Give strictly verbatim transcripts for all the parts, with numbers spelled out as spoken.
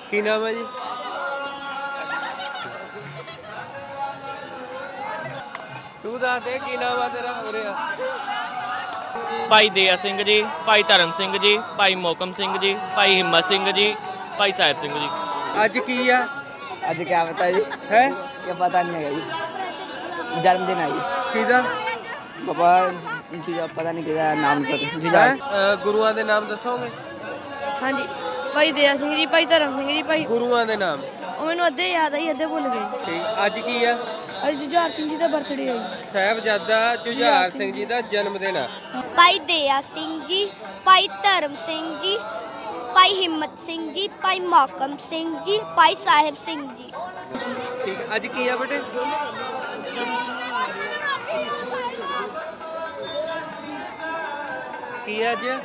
की नाम है जी? तू दस दे की नाम है तेरा? उरे भाई दया सिंह जी, भाई धर्म सिंह जी, भाई मोहकम सिंह जी, भाई हिम्मत सिंह जी, भाई साहिब सिंह जी। अज की है? अज क्या पता जी है क्या पता नहीं है जी। जन्मदिन है जी किदा? पापा जी पता नहीं किदा नाम नहीं पता। गुरुआं दे नाम दसोगे? हाँ जी, भाई दया सिंह जी, भाई धर्म सिंह जी, भाई गुरुआं दे नाम मैनू अद्धे याद आई अद्धे भुल गए। ठीक। अज की है? अज जुझार सिंह जी का बर्थडे है जी। साहिबजादा जुझार सिंह जी का जन्मदिन है। भाई दया सिंह जी, भाई धर्म सिंह जी, भाई हिम्मत सिंह जी, भाई मोहकम सिंह जी, भाई साहिब सिंह जी। ठीक। अज की है बेटे? की है अज?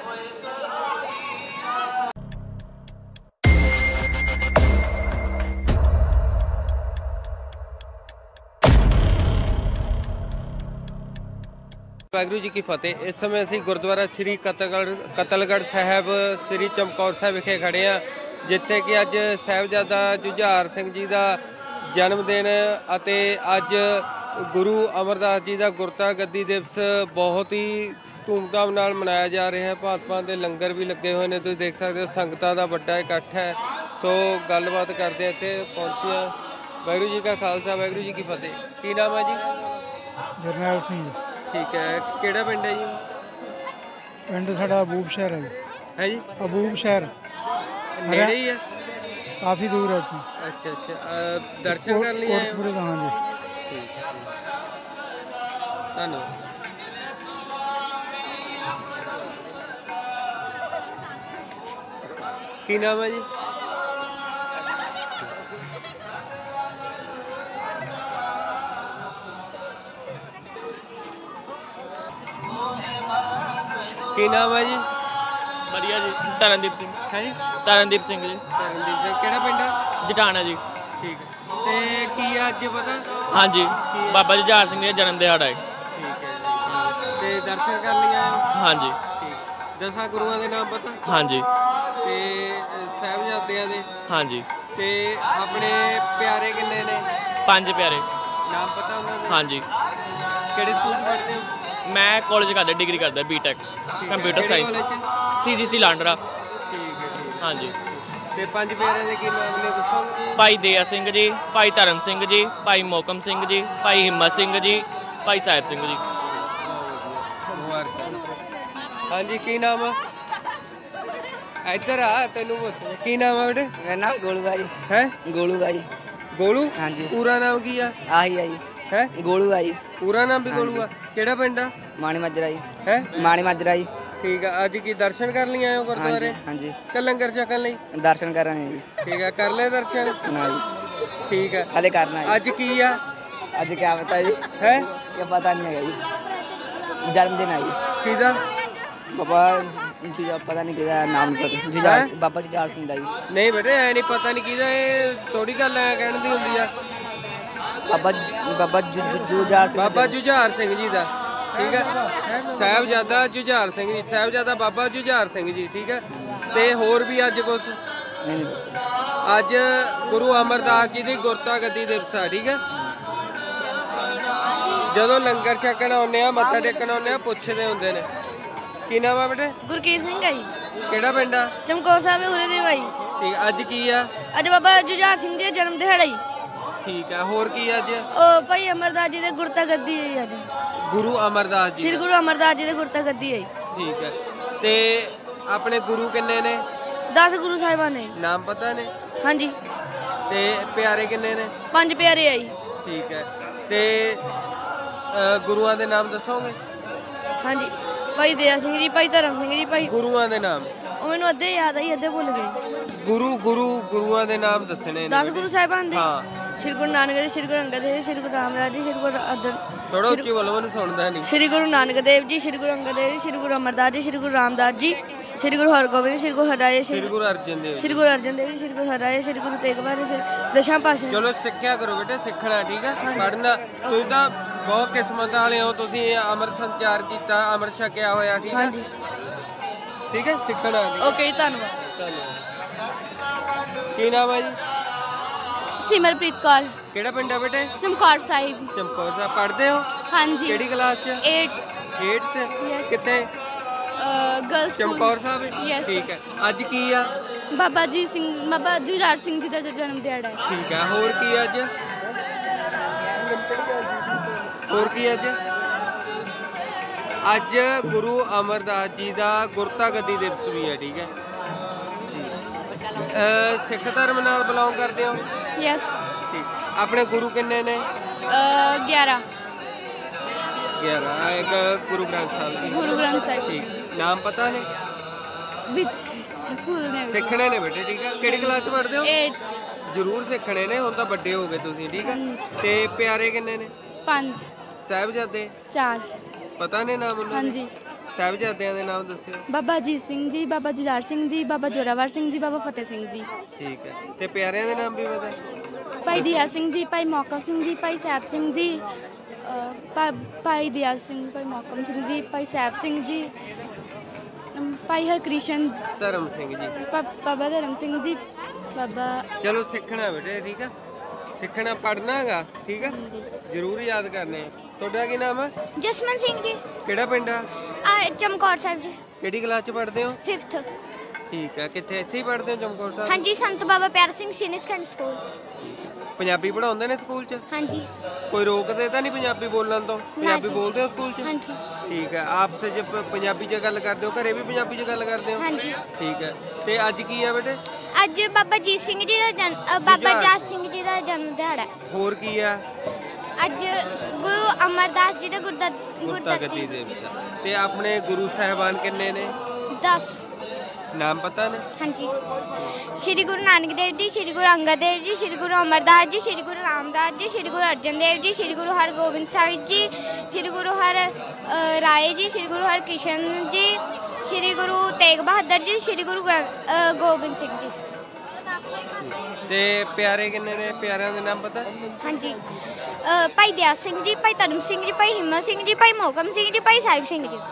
वाहिगुरू जी की फतेह। इस समय असी गुरुद्वारा श्री कतलगढ़ कतलगढ़ साहब श्री चमकौर साहब विखे खड़े हाँ, जिथे कि अज साहिबजादा जुझार सिंह जी का जन्मदिन अते अज गुरु अमरदास जी का गुरता गद्दी दिवस बहुत ही धूमधाम नाल मनाया जा रहा है। भांत भांत के लंगर भी लगे हुए हैं, तुम देख सकते हो संगतां दा वड्डा इकट्ठ है। सो गलबात करते हैं, इत्थे पहुंचे हैं। वाहिगुरू जी का खालसा वाहिगुरू जी की फतेह। की नाम है जी? जरनैल सिंह। ठीक है, किहड़ा पिंड है जी? पिंड साडा अबूब शहर है। है जी? अबूब शहर नेड़े ही है? काफ़ी दूर है जी। अच्छा अच्छा, अ, दर्शन कर लिए? कोटपुरे हाँ जी। ठीक है, धन्यवाद। की नाम है जी? की नाम है जी? बढ़िया जी, तरनदीप सिंह। है जी? तरनदीप सिंह जी। तरनदीप सिंह। किहड़ा पिंड है? जटाना जी। ठीक है। ते की अज पता? हाँ जी, बाबा जुझार सिंह जी जन्म दिहाड़ा है। ठीक है जी। ते दर्शन कर लिए आए हो? हाँ जी। ठीक। दसां गुरुआं दे नाम पता? हाँ जी। ते साहिबजादियां दे? हाँ जी। ते अपने प्यारे किन्ने ने? पांच प्यारे। नाम पता उन्हां दे? हाँ जी। किहड़े स्कूल पढ़दे हो? मैं कॉलेज करदा, डिग्री करदा B Tech computer science, C D C Landran. ठीक है ठीक। हाँ जी। ते पंज प्यारे दे की नाम ने दसो? भाई दया सिंह जी, भाई धर्म सिंह जी, भाई मोहकम सिंह जी, भाई हिम्मत सिंह जी, भाई साहिब सिंह जी। हाँ जी, की नाम है? इधर आ, तेनू पुछ की नाम है बेटे? मेरा नाम गोलू भाई है। गोलू भाई। गोलू? हाँ जी। पूरा नाम की है? आही आई है गोलू भाई। पूरा नाम भी गोलू है? केड़ा पिंड है? माणी माजरा जी। है माणी माजरा जी। ठीक है। अज की दर्शन कर लिए आए हो गुरुद्वारे? हाँ जी। के लंगर छकन लई? दर्शन कर रहे हैं जी। ठीक है, कर ले दर्शन? ना जी, ठीक है। हले करना है। अज की है? अज क्या पता जी? है क्या पता नहीं है जी। जन्मदिन है जी किदा? पापा जी पता नहीं किदा नाम नहीं पता। जुझार बाबा जुझार सिंह दा जी। नहीं बेटे, ऐ नहीं पता नहीं किदा, ये थोड़ी गल है कहने दी हुंदी है। बाबा बाबा जुझार सिंह। बाबा जुझार सिंह जी का। ठीक है। साहिबजादा जुझार सिंह जी, साहिबजादा बाबा जुझार सिंह जी। ठीक है। ते होर भी अज कुछ? नहीं पता। अज गुरु अमरदास जी की गुरता गद्दी दिवस है। ठीक है। ਜਦੋਂ ਲੰਗਰ ਛਕਣ ਆਉਂਦੇ ਆ, ਮੱਥਾ ਟੇਕਣ ਆਉਂਦੇ ਆ, ਪੁੱਛਦੇ ਹੁੰਦੇ ਨੇ ਕੀ ਨਾਮ ਆ ਬੇਟੇ? गुरकीर सिंह है जी। ਕਿਹੜਾ ਪਿੰਡ ਆ? चमकौर साहब उरे दे भाई। ਠੀਕ। ਅੱਜ ਕੀ ਆ? अज बाबा जुझार सिंह जी जन्म दिहाड़ा जी। ਠੀਕ ਆ। ਹੋਰ ਕੀ ਅੱਜ? ओ भाई अमरदास जी दे गुरता गद्दी है अज। ਗੁਰੂ ਅਮਰਦਾਸ ਜੀ श्री ਦਾ। गुरु अमरदास जी दे गुरता गद्दी है। ਠੀਕ ਹੈ। ਤੇ ਆਪਣੇ ਗੁਰੂ ਕਿੰਨੇ ਨੇ? दस गुरु साहिबान ने। ਨਾਮ ਪਤਾ ਨੇ? हाँ जी। ਤੇ ਪਿਆਰੇ ਕਿੰਨੇ ਨੇ? पांच प्यारे है जी। ਠੀਕ ਹੈ। ਤੇ ਅ, ਗੁਰੂਆਂ ਦੇ ਨਾਮ ਦੱਸੋਗੇ? हाँ जी, भाई दया सिंह जी, भाई धर्म सिंह जी, भाई ਗੁਰੂਆਂ ਦੇ ਨਾਮ? मैनू अद्धे याद आई अद्धे भुल गए। गुरु गुरु गुरुआं दे नाम दसने ने। दस गुरु साहिबान दे? हाँ। श्री गुरु नानक देव, श्री गुरु अंगद देव, श्री गुरु रामदास जी, श्री गुरु अर्जन। थोड़ा उच्ची बोलो, मैंने सुनदा नहीं। श्री गुरु नानक देव जी, श्री गुरु अंगद देव जी, श्री गुरु अमरदास जी, श्री गुरु रामदास जी, श्री गुरु हरगोबिंद, श्री गुरु हरराय, श्री गुरु अर्जन देव, श्री गुरु अर्जन देव जी, श्री गुरु हरराय, श्री गुरु तेग बहादुर, श्री दशां पातशाह। चलो सिक्ख्या करो बेटे, सीखना। ठीक है। पढ़ना तुसीं तां बहुत किस्मत वाले हो, तुसीं अमर संचार कीता, अमर छकिया होया। ठीक है। ठीक है, सीखना। ओके, धन्यवाद। धन्यवाद। ਕੀ ਨਾਮ ਹੈ ਜੀ? ਸਿਮਰਪ੍ਰੀਤ ਕੌਰ ਕਿਹੜਾ ਪਿੰਡ ਹੈ ਬੇਟੇ? ਚਮਕੌਰ ਸਾਹਿਬ। ਚਮਕੌਰ ਸਾਹਿਬ। ਪੜ੍ਹਦੇ ਹੋ? ਹਾਂਜੀ। ਕਿਹੜੀ ਕਲਾਸ 'ਚ? eighth eighth Yes. ਕਿੱਥੇ? ਗਰਲਸ ਚਮਕੌਰ ਸਾਹਿਬ। Yes. ਠੀਕ ਹੈ। ਅੱਜ ਕੀ ਆ? ਬਾਬਾ ਜੀ ਸਿੰਘ ਬਾਬਾ ਜੁਝਾਰ ਸਿੰਘ ਜੀ ਦਾ ਜਨਮ ਦਿਹਾੜਾ ਹੈ। ਠੀਕ ਹੈ। ਹੋਰ ਕੀ ਅੱਜ? ਹੋਰ ਕੀ ਅੱਜ? ਅੱਜ ਗੁਰੂ ਅਮਰਦਾਸ ਜੀ ਦਾ ਗੁਰਤਾ ਗੱਦੀ ਦਿਵਸ ਵੀ ਹੈ। ਠੀਕ ਹੈ। ਅਹ ਸਿੱਖ ਧਰਮ ਨਾਲ ਬਿਲੋਂਗ ਕਰਦੇ ਹੋ? ਯੈਸ। ਠੀਕ। ਆਪਣੇ ਗੁਰੂ ਕਿੰਨੇ ਨੇ? ਗਿਆਰਾਂ। ਗਿਆਰਾਂ। ਇੱਕ ਗੁਰੂ ਗ੍ਰੰਥ ਸਾਹਿਬ ਜੀ। ਗੁਰੂ ਗ੍ਰੰਥ ਸਾਹਿਬ। ਠੀਕ। ਨਾਮ ਪਤਾ ਨੇ? ਵਿੱਚ ਸਕੂਲ ਨੇ ਸਿੱਖਣੇ ਨੇ ਬੇਟੇ। ਠੀਕ ਹੈ। ਕਿਹੜੀ ਕਲਾਸ 'ਚ ਪੜ੍ਹਦੇ ਹੋ? eight ਜ਼ਰੂਰ ਸਿੱਖਣੇ ਨੇ, ਹੁਣ ਤਾਂ ਵੱਡੇ ਹੋ ਗਏ ਤੁਸੀਂ। ਠੀਕ ਹੈ। ਤੇ ਪਿਆਰੇ ਕਿੰਨੇ ਨੇ? ਪੰਜ। ਸਾਹਿਬਜ਼ਾਦੇ ਚਾਰ। ਪਤਾ ਨੇ ਨਾਮ ਉਹਨਾਂ ਦੇ? ਹਾਂਜੀ। ਸਾਹਿਬਜ਼ਾਦਿਆਂ ਦੇ ਨਾਮ ਦੱਸਿਓ। ਬਾਬਾ ਅਜੀਤ ਸਿੰਘ ਜੀ, ਬਾਬਾ ਜੁਝਾਰ ਸਿੰਘ ਜੀ, ਬਾਬਾ ਜ਼ੋਰਾਵਰ ਸਿੰਘ ਜੀ, ਬਾਬਾ ਫਤਿਹ ਸਿੰਘ ਜੀ। ਠੀਕ ਹੈ। ਤੇ ਪਿਆਰਿਆਂ ਦੇ ਨਾਮ ਵੀ ਪਤਾ? ਭਾਈ ਦਿਆ ਸਿੰਘ ਜੀ, ਭਾਈ ਮੌਕਮ ਸਿੰਘ ਜੀ, ਭਾਈ ਸਾਹਿਬ ਸਿੰਘ ਜੀ, ਅ, ਭਾ- ਭਾਈ ਦਿਆ ਸਿੰਘ, ਭਾਈ ਮੌਕਮ ਸਿੰਘ ਜੀ, ਭਾਈ ਸਾਹਿਬ ਸਿੰਘ ਜੀ, ਅਮ, ਭਾਈ ਹਰਕ੍ਰਿਸ਼ਨ, ਧਰਮ ਸਿੰਘ ਜੀ। ਬਾ- ਬਾਬਾ ਧਰਮ ਸਿੰਘ ਜੀ, ਬਾਬਾ ਚਲੋ ਸਿੱਖਣਾ ਬੇਟੇ। ਠੀਕ ਹੈ। ਸਿੱਖਣਾ ਪੜ੍ਹਨਾ ਹੈਗਾ। ਠੀਕ ਹੈ। ਜ਼ਰੂਰ ਯਾਦ ਕਰਨੇ ਆ। ਤੁਹਾਡਾ ਕੀ ਨਾਮ ਹੈ? ਜਸਮਨ ਸਿੰਘ ਜੀ। ਕਿਹੜਾ ਪਿੰਡ ਆ? ਚਮਕੌਰ ਸਾਹਿਬ ਜੀ। ਕਿਹੜੀ ਕਲਾਸ 'ਚ ਪੜ੍ਹਦੇ ਹੋ? ਫਿਫਥ। ਠੀਕ ਹੈ। ਕਿੱਥੇ? ਇੱਥੇ ਹੀ ਪੜ੍ਹਦੇ ਹੋ ਚਮਕੌਰ ਸਾਹਿਬ? ਹਾਂਜੀ, Sant Baba Piara Singh senior secondary school. Punjabi ਪੜ੍ਹਾਉਂਦੇ ਨੇ ਸਕੂਲ 'ਚ? ਹਾਂਜੀ। ਕੋਈ ਰੋਕਦੇ ਤਾਂ ਨਹੀਂ ਪੰਜਾਬੀ ਬੋਲਣ ਤੋਂ? ਪੰਜਾਬੀ ਜੀ। ਬੋਲਦੇ ਹੋ ਸਕੂਲ 'ਚ? ਹਾਂਜੀ। ਠੀਕ ਹੈ। ਆਪਸ 'ਚ ਪ- ਪੰਜਾਬੀ 'ਚ ਗੱਲ ਕਰਦੇ ਹੋ? ਘਰੇ ਵੀ ਪੰਜਾਬੀ 'ਚ ਗੱਲ ਕਰਦੇ ਹੋ? ਹਾਂਜੀ। ਠੀਕ ਹੈ। ਤੇ ਅੱਜ ਕੀ ਆ ਬੇਟੇ? ਅੱਜ ਬਾਬਾ ਜੀਤ ਸਿੰਘ ਜੀ ਦਾ ਜਨ ਅ, ਬਾਬਾ ਜਾਤ ਸਿੰਘ ਜੀ ਦਾ ਜਨਮ ਦਿਹਾੜਾ ਹੈ। ਹੋਰ ਕੀ ਆ? ਅੱਜ ਗੁਰੂ ਅਮਰਦਾਸ ਜੀ ਦਾ ਗੁਰਦਾ ਗੁਰਤਾ ਗੱਦੀ ਦਿਵਸ ਆ। ਤੇ ਆਪਣੇ ਗੁਰੂ ਸਾਹਿਬਾਨ ਕਿੰਨੇ ਨੇ? ਦਸ। ਨਾਮ ਪਤਾ ਨੇ? ਹਾਂਜੀ। ਸ਼੍ਰੀ ਗੁਰੂ ਨਾਨਕ ਦੇਵ ਜੀ, ਸ਼੍ਰੀ ਗੁਰੂ ਅੰਗਦ ਦੇਵ ਜੀ, ਸ਼੍ਰੀ ਗੁਰੂ ਅਮਰਦਾਸ ਜੀ, ਸ਼੍ਰੀ ਗੁਰੂ ਰਾਮਦਾਸ ਜੀ, ਸ਼੍ਰੀ ਗੁਰੂ ਅਰਜਨ ਦੇਵ ਜੀ, ਸ਼੍ਰੀ ਗੁਰੂ ਹਰਗੋਬਿੰਦ ਸਾਹਿਬ ਜੀ, ਸ਼੍ਰੀ ਗੁਰੂ ਹਰ ਅ, ਰਾਏ ਜੀ, ਸ਼੍ਰੀ ਗੁਰੂ ਹਰਕ੍ਰਿਸ਼ਨ ਜੀ, ਸ਼੍ਰੀ ਗੁਰੂ ਤੇਗ ਬਹਾਦਰ ਜੀ, ਸ਼੍ਰੀ ਗੁਰੂ ਗ੍ਰੰ- ਅ, ਗੋਬਿੰਦ ਸਿੰਘ ਜੀ। ਤੇ ਪਿਆਰੇ ਕਿੰਨੇ ਨੇ? ਪਿਆਰਿਆਂ ਦੇ ਨਾਮ ਪਤਾ? ਹਾਂਜੀ। ਅ, ਭਾਈ ਦਿਆ ਸਿੰਘ ਜੀ, ਭਾਈ ਧਰਮ ਸਿੰਘ ਜੀ, ਭਾਈ ਹਿੰਮਤ ਸਿੰਘ ਜੀ, ਭਾਈ ਮੋਹਕਮ ਸਿੰਘ ਜੀ, ਭਾਈ ਸਾਹਿਬ ਸਿੰਘ ਜੀ।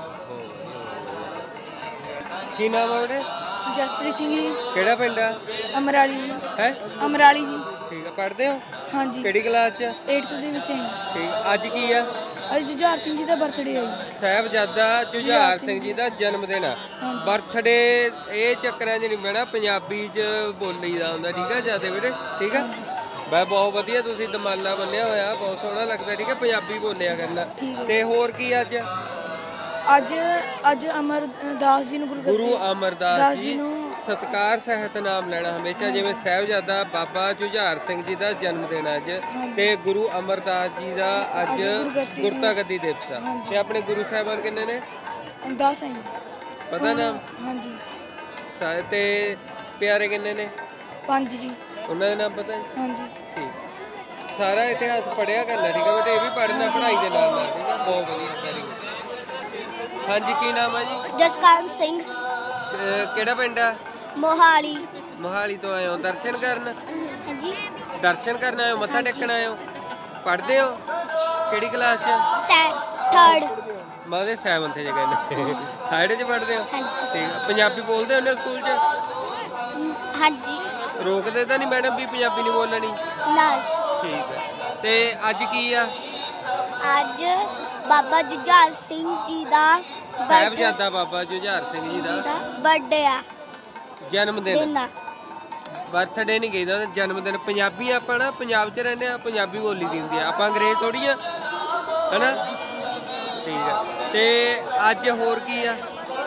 ਕੀ ਨਾਮ ਆ ਬੇਟੇ? ਜਸਪ੍ਰੀਤ ਸਿੰਘ ਜੀ, ਕਿਹੜਾ ਪਿੰਡ ਆ? ਅਮਰਾਲੀ ਜੀ। ਹੈ? ਅਮਰਾਲੀ ਜੀ। ਠੀਕ ਆ। ਪੜ੍ਹਦੇ ਹੋ? ਹਾਂਜੀ। ਕਿਹੜੀ ਕਲਾਸ 'ਚ? eighth ਦੇ ਵਿੱਚ ਹੈ। ਠੀਕ। ਅੱਜ ਕੀ ਆ? ਅੱਜ ਜੁਝਾਰ ਸਿੰਘ ਜੀ ਦਾ ਬਰਥਡੇ ਹੈ ਜੀ। ਸਾਹਿਬਜ਼ਾਦਾ ਜੁਝਾਰ ਸਿੰਘ ਜੀ ਦਾ ਜਨਮ ਦਿਨ ਆ। ਹਾਂਜੀ। ਬਰਥਡੇ ਇਹ ਚੱਕਰਾਂ 'ਚ ਨਹੀਂ ਪੈਣਾ, ਪੰਜਾਬੀ 'ਚ ਬੋਲੀਦਾ ਹੁੰਦਾ। ਠੀਕ ਆ ਜਿਆਦੇ ਬੇਟੇ? ਠੀਕ ਆ। ਬਈ ਬਹੁਤ ਵਧੀਆ, ਤੁਸੀਂ ਦਮਾਲਾ ਬੰਨਿਆ ਹੋਇਆ, ਬਹੁਤ ਸੋਹਣਾ ਲੱਗਦਾ। ਠੀਕ ਹੈ। ਪੰਜਾਬੀ ਬੋਲਿਆ ਕਰਨਾ। ਤੇ ਹੋਰ ਕੀ ਅੱਜ? ਅੱਜ ਅੱਜ ਅਮਰਦਾਸ ਜੀ ਨੂੰ ਗੁਰੂ ਅਮਰਦਾਸ ਜੀ ਜੀ ਨੂੰ ਸਤਿਕਾਰ ਸਹਿਤ ਨਾਮ ਲੈਣਾ ਹਮੇਸ਼ਾ। ਜਿਵੇਂ ਸਾਹਿਬਜ਼ਾਦਾ ਬਾਬਾ ਜੁਝਾਰ ਸਿੰਘ ਜੀ ਦਾ ਜਨਮ ਦਿਨ ਅੱਜ, ਤੇ ਗੁਰੂ ਅਮਰਦਾਸ ਜੀ ਦਾ ਅੱਜ ਗੁਰਤਾ ਗੱਦੀ ਦਿਵਸ ਆ। ਤੇ ਆਪਣੇ ਗੁਰੂ ਸਾਹਿਬਾਨ ਕਿੰਨੇ ਨੇ? ਦਸ ਹੈ। ਪਤਾ ਨਾਮ? ਹਾਂਜੀ। ਸਾਰੇ। ਤੇ ਪਿਆਰੇ ਕਿੰਨੇ ਨੇ? ਪੰਜ ਜੀ। ਉਹਨਾਂ ਦੇ ਨਾਮ ਪਤਾ ਹੈ? ਹਾਂਜੀ। ਠੀਕ। ਸਾਰਾ ਇਤਿਹਾਸ ਪੜ੍ਹਿਆ ਕਰਨਾ। ਠੀਕ ਹੈ ਬੇਟੇ। ਇਹ ਵੀ ਪੜ੍ਹਨਾ ਪੜ੍ਹਾਈ ਦੇ ਨਾਲ ਨਾਲ। ਠੀਕ ਹੈ। ਬਹੁਤ ਵਧੀਆ। Very good. ਹਾਂਜੀ। ਕੀ ਨਾਮ ਹੈ ਜੀ? ਜਸਕਰਨ ਸਿੰਘ। ਅਹ ਕਿਹੜਾ ਪਿੰਡ ਆ? ਮੋਹਾਲੀ। ਮੋਹਾਲੀ ਤੋਂ ਆਏ ਹੋ ਦਰਸ਼ਨ ਕਰਨ? ਹਾਂਜੀ। ਦਰਸ਼ਨ ਕਰਨ ਆਏ ਹੋ? ਮੱਥਾ ਟੇਕਣ ਆਏ ਹੋ? ਪੜ੍ਹਦੇ ਹੋ? ਕਿਹੜੀ ਕਲਾਸ 'ਚ? ਸੈ ਥਰਡ। ਮਾਦੇ ਸੈਵਨਥ 'ਚ ਕਹਿੰਦੇ। ਥਰਡ 'ਚ ਪੜ੍ਹਦੇ ਹੋ? ਹਾਂਜੀ। ਠੀਕ ਆ। ਪੰਜਾਬੀ ਬੋਲਦੇ ਹੁੰਦੇ ਸਕੂਲ 'ਚ? ਮ, ਹਾਂਜੀ। ਰੋਕਦੇ ਤਾਂ ਨਹੀਂ ਮੈਡਮ ਵੀ ਪੰਜਾਬੀ ਨਹੀਂ ਬੋਲਣੀ? ਨਸ। ਠੀਕ ਹੈ। ਤੇ ਅੱਜ ਕੀ ਆ? ਅੱਜ ਬਾਬਾ ਜੁਝਾਰ ਸਿੰਘ ਜੀ ਦਾ ਸਾਹਿਬਜ਼ਾਦਾ ਬਾਬਾ ਜੁਝਾਰ ਸਿੰਘ ਜੀ ਦਾ ਬਰਥਡੇ ਆ। ਜਨਮ ਦਿਨ। ਦਿਨ ਆ। ਬਰਥਡੇ ਨਹੀਂ ਕਹਿੰਦਾ, ਜਨਮ ਦਿਨ। ਪੰਜਾਬੀ ਆਪਾਂ ਨਾ ਪੰਜਾਬ 'ਚ ਰਹਿੰਦੇ ਆ, ਪੰਜਾਬੀ ਬੋਲੀ ਦੀ ਹੁੰਦੀ ਆ। ਆਪਾਂ ਅੰਗਰੇਜ਼ ਥੋੜੀ ਆ, ਹੈਨਾ? ਠੀਕ ਆ। ਤੇ ਅੱਜ ਹੋਰ ਕੀ ਆ?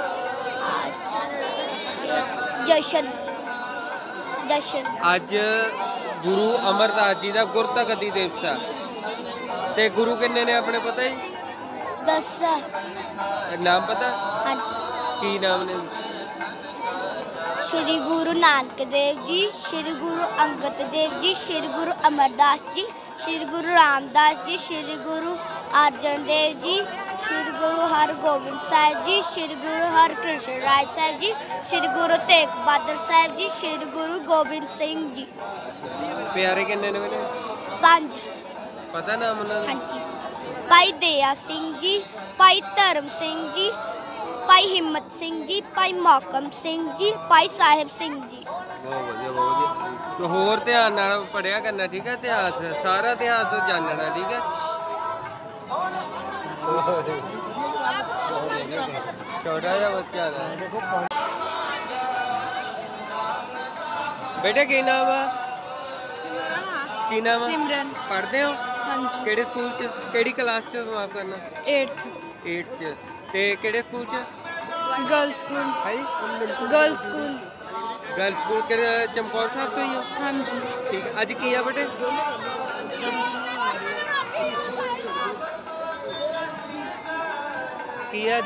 ਜਸ਼ਨ। ਜਸ਼ਨ। ਅੱਜ ਗੁਰੂ ਅਮਰਦਾਸ ਜੀ ਦਾ ਗੁਰਤਾ ਗੱਦੀ ਦਿਵਸ ਆ। ਤੇ ਗੁਰੂ ਕਿੰਨੇ ਨੇ ਆਪਣੇ ਪਤਾ ਜੀ? ਦਸ। ਨਾਮ ਪਤਾ? ਹਾਂਜੀ। ਕੀ ਨਾਮ ਨੇ? ਸ਼੍ਰੀ ਗੁਰੂ ਨਾਨਕ ਦੇਵ ਜੀ, ਸ਼੍ਰੀ ਗੁਰੂ ਅੰਗਦ ਦੇਵ ਜੀ, ਸ਼੍ਰੀ ਗੁਰੂ ਅਮਰਦਾਸ ਜੀ, ਸ਼੍ਰੀ ਗੁਰੂ ਰਾਮਦਾਸ ਜੀ, ਸ਼੍ਰੀ ਗੁਰੂ ਅਰਜਨ ਦੇਵ ਜੀ, ਸ਼੍ਰੀ ਗੁਰੂ ਹਰਗੋਬਿੰਦ ਸਾਹਿਬ ਜੀ, ਸ਼੍ਰੀ ਗੁਰੂ ਹਰਕ੍ਰਿਸ਼ਨ ਰਾਏ ਸਾਹਿਬ ਜੀ, ਸ਼੍ਰੀ ਗੁਰੂ ਤੇਗ ਬਹਾਦਰ ਸਾਹਿਬ ਜੀ, ਸ਼੍ਰੀ ਗੁਰੂ ਗੋਬਿੰਦ ਸਿੰਘ ਜੀ। ਪਿਆਰੇ ਕਿੰਨੇ ਨੇ ਬੇਟੇ? ਪੰਜ। ਪਤਾ ਨਾਮ ਉਹਨਾਂ ਦਾ? ਹਾਂਜੀ। ਭਾਈ ਦਇਆ ਸਿੰਘ ਜੀ, ਭਾਈ ਧਰਮ ਸਿੰਘ ਜੀ, ਭਾਈ ਹਿੰਮਤ ਸਿੰਘ ਜੀ, ਭਾਈ ਮੌਕਮ ਸਿੰਘ ਜੀ, ਭਾਈ ਸਾਹਿਬ ਸਿੰਘ ਜੀ। ਬਹੁਤ ਵਧੀਆ ਬਹੁਤ ਵਧੀਆ ਤੇ ਹੋਰ ਧਿਆਨ ਨਾਲ ਪੜਿਆ ਕਰਨਾ ਠੀਕ ਹੈ ਇਤਿਹਾਸ ਸਾਰਾ ਇਤਿਹਾਸ ਜਾਣਨਾ ਠੀਕ ਹੈ ਛੋਟਾ ਜਿਹਾ ਬੱਚਾ ਨਾ ਬੇਟਾ ਕੀ ਨਾਮ ਆ ਕੀ ਨਾਮ ਆ ਸਿਮਰਨ ਪੜ੍ਹਦੇ ਹੋ ਹਾਂਜੀ ਕਿਹੜੇ ਸਕੂਲ ਚ ਕਿਹੜੀ ਕਲਾਸ ਚ ਸਮਾਪਤ ਕਰਨਾ eighth eighth ਚ ਤੇ ਕਿਹੜੇ ਸਕੂਲ ਚ ਗਰਲ ਸਕੂਲ ਹੈ ਗਰਲ ਸਕੂਲ ਗਰਲ ਸਕੂਲ ਕਿਹੜੇ ਚਮਕੌਰ ਸਾਹਿਬ ਤੋਂ ਹੀ ਹੋ ਹਾਂਜੀ ਠੀਕ ਹੈ ਅੱਜ ਕੀ ਆ ਬੇਟੇ ਕੀ ਆ ਅੱਜ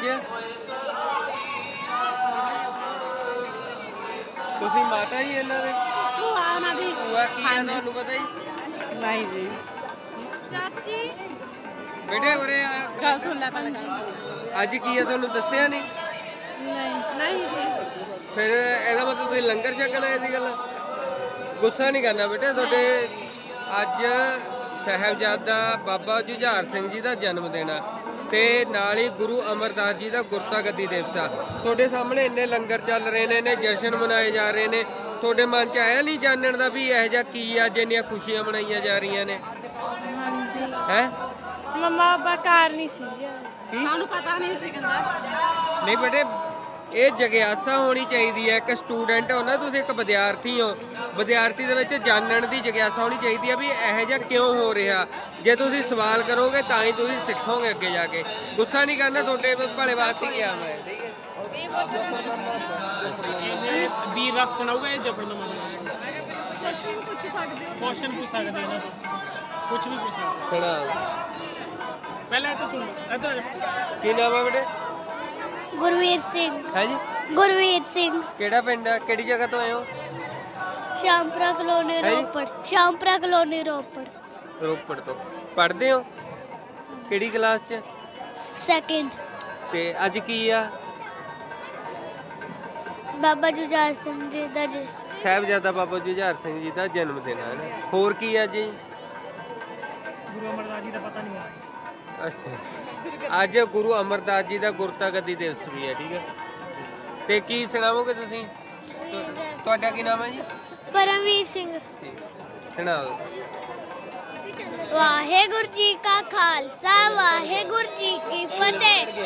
ਤੁਸੀਂ ਮਾਤਾ ਜੀ ਇਹਨਾਂ ਦੇ ਭੂਆ ਉਹਨਾਂ ਦੀ ਭੂਆ ਕੀ ਆ ਤੁਹਾਨੂੰ ਪਤਾ ਜੀ ਨਹੀਂ ਜੀ ਚਾਚੀ ਬੇਟੇ ਉਰੇ ਆ ਗੱਲ ਸੁਣ ਲੈ ਪੰਜੀ ਅੱਜ ਕੀ ਆ ਤੁਹਾਨੂੰ ਦੱਸਿਆ ਨਹੀਂ ਨਹੀਂ ਨਹੀਂ ਜੀ ਫਿਰ ਇਹਦਾ ਮਤਲਬ ਤੁਸੀਂ ਲੰਗਰ ਛਕਣਾ ਇਹ ਸੀ ਗੱਲ ਗੁੱਸਾ ਨਹੀਂ ਕਰਨਾ ਬੇਟੇ ਤੁਹਾਡੇ ਅੱਜ ਸਾਹਿਬਜ਼ਾਦਾ ਬਾਬਾ ਜੁਝਾਰ ਸਿੰਘ ਜੀ ਦਾ ਜਨਮ ਦਿਨ ਆ ਤੇ ਨਾਲ ਹੀ ਗੁਰੂ ਅਮਰਦਾਸ ਜੀ ਦਾ ਗੁਰਤਾ ਗੱਦੀ ਦਿਵਸ ਆ ਤੁਹਾਡੇ ਸਾਹਮਣੇ ਇੰਨੇ ਲੰਗਰ ਚੱਲ ਰਹੇ ਨੇ ਨੇ ਜਸ਼ਨ ਮਨਾਏ ਜਾ ਰਹੇ ਨੇ ਤੁਹਾਡੇ ਮਨ 'ਚ ਆਇਆ ਨਹੀਂ ਜਾਣਨ ਦਾ ਵੀ ਇਹੋ ਜਿਹਾ ਕੀ ਆ ਜਿੰਨੀਆਂ ਖੁਸ਼ੀਆਂ ਮਨਾਈਆਂ ਜਾ ਰਹੀਆਂ ਨੇ ਹਾਂਜੀ ਹੈ ਮਮਾ ਪਾਪਾ ਘਰ ਨਹੀਂ ਸੀ ਜੀ ਸਾਨੂੰ ਪਤਾ ਨਹੀਂ ਸੀ ਕਹਿੰਦਾ ਨਹੀਂ ਬੇਟੇ ਇਹ ਜਗਿਆਸਾ ਹੋਣੀ ਚਾਹੀਦੀ ਹੈ ਇੱਕ ਸਟੂਡੈਂਟ ਹੋ ਨਾ ਤੁਸੀਂ ਇੱਕ ਵਿਦਿਆਰਥੀ ਹੋ ਵਿਦਿਆਰਥੀ ਦੇ ਵਿੱਚ ਜਾਣਨ ਦੀ ਜਗਿਆਸਾ ਹੋਣੀ ਚਾਹੀਦੀ ਹੈ ਵੀ ਇਹੋ ਜਿਹਾ ਕਿਉਂ ਹੋ ਰਿਹਾ ਜੇ ਤੁਸੀਂ ਸਵਾਲ ਕਰੋਗੇ ਤਾਂ ਹੀ ਤੁਸੀਂ ਸਿੱਖੋਗੇ ਅੱਗੇ ਜਾ ਕੇ ਗੁੱਸਾ ਨਹੀਂ ਕਰਨਾ ਤੁਹਾਡੇ ਭਲੇ ਵਾਸਤੇ ਹੀ ਕਿਹਾ ਮੈਂ ਠੀਕ ਹੈ ਇਹ ਵੀਰ ਰਸ ਸੁਣਾਊਗਾ ਇਹ ਜਫਰ ਦਾ ਮਤਲਬ ਕੁਐਸਚਨ ਪੁੱਛ ਸਕਦੇ ਹੋ ਕੁਐਸਚਨ ਪੁੱਛ ਸਕਦੇ ਇਹਨਾਂ ਤੋਂ ਕੁਝ ਵੀ ਪੁੱਛ ਸਕਦੇ ਸੁਣਾ ਪਹਿਲਾਂ ਇਹ ਤਾਂ ਸੁਣ ਲਓ ਇੱਧਰ ਆ ਜਾ ਕੀ ਨਾਮ ਹੈ ਬੇਟੇ ਗੁਰਵੀਰ ਸਿੰਘ ਹੈ ਜੀ ਗੁਰਵੀਰ ਸਿੰਘ ਕਿਹੜਾ ਪਿੰਡ ਆ ਕਿਹੜੀ ਜਗ੍ਹਾ ਤੋਂ ਆਏ ਹੋ ਸ਼ਾਮਪੁਰਾ ਕਲੋਨੀ ਹੈਂ ਜੀ? ਰੋਪੜ ਸ਼ਾਮਪੁਰਾ ਕਲੋਨੀ ਰੋਪੜ ਰੋਪੜ ਤੋਂ ਪੜ੍ਹਦੇ ਹੋ ਕਿਹੜੀ ਕਲਾਸ 'ਚ ਸੈਕਿੰਡ ਤੇ ਅੱਜ ਕੀ ਆ ਬਾਬਾ ਜੁਝਾਰ ਸਿੰਘ ਜੀ ਦਾ ਜ- ਸਾਹਿਬਜ਼ਾਦਾ ਬਾਬਾ ਜੁਝਾਰ ਸਿੰਘ ਜੀ ਦਾ ਜਨਮ ਦਿਨ ਹੈ ਨਾ ਹੋਰ ਕੀ ਆ ਜੀ ਗੁਰੂ ਅਮਰਦਾਸ ਜੀ ਦਾ ਪਤਾ ਨਹੀਂ ਹੋਣਾ ਅੱਛਾ ਅੱਜ ਗੁਰੂ ਅਮਰਦਾਸ ਜੀ ਦਾ ਗੁਰਤਾ ਗੱਦੀ ਦਿਵਸ ਵੀ ਹੈ ਠੀਕ ਹੈ ਤੇ ਕੀ ਸੁਣਾਵੋਗੇ ਤੁਸੀਂ ਤੁ- ਤੁਹਾਡਾ ਕੀ ਨਾਮ ਹੈ ਜੀ ਪਰਮਵੀਰ ਸਿੰਘ ਠੀਕ ਸੁਣਾਓ ਵਾਹਿਗੁਰੂ ਜੀ ਕਾ ਖਾਲਸਾ ਵਾਹਿਗੁਰੂ ਜੀ ਕੀ ਫਤਿਹ